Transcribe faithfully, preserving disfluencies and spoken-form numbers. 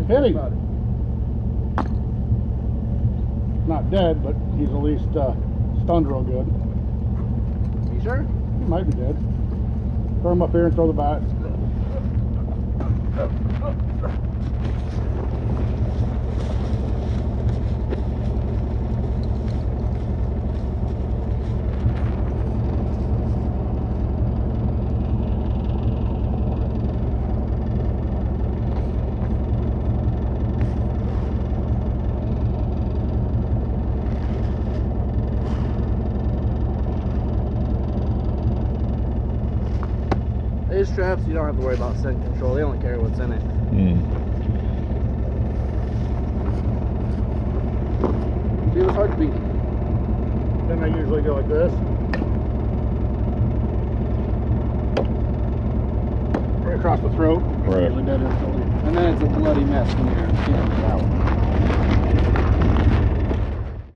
Hit him. Not dead, but he's at least uh, stunned real good. You sure? He might be dead. Throw him up here and throw the bat. These traps, you don't have to worry about scent control. They don't care what's in it. Mm. See, it was hard to beat. Then I usually go like this. Right across the throat. Right. Usually dead instantly. And then it's a bloody mess when you're getting it out.